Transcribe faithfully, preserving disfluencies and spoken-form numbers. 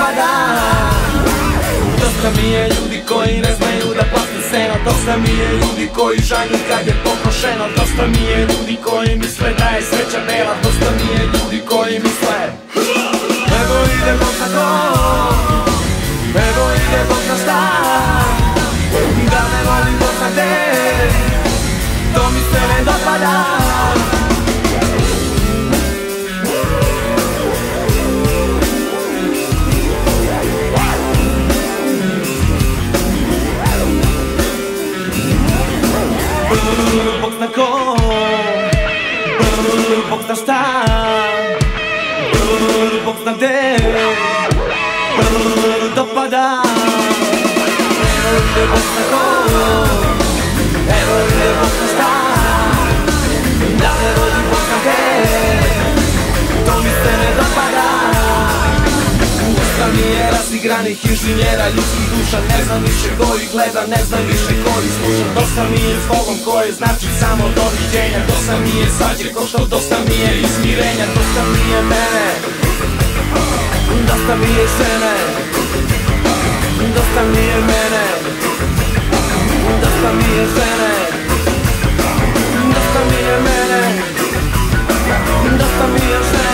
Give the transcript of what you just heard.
dopada. Dosta mi je ljudi koji ne znaju da plate seno. Dosta mi je ljudi koji žanju kad je pokošeno. Dosta mi je ljudi koji misle da je sreća bela. Dosta mi je ljudi koji misle evo ide Bog na to, evo ide Bog na šta. Da me voli Bog na te, to mi se ne dopada. Bog zna ko, Bog zna šta, Bog zna gde dopada. Evo ide Bog zna ko, evo ide Bog zna šta. Da me vodi Bog zna gde, to mi se ne dopada. Dosta mi je razigranih inženjera ljudskih duša. Ne znam više ko ih gleda, ne znam više ko ih sluša. Dosta mi je zbogom koje znači samo doviđenja. Dosta mi je svađe ko što dosta mi je izmirenja. Dosta mi je mene, dosta mi je žene. Dosta mi je mene, dosta mi je žene. Dosta mi je mene, dosta mi je žene.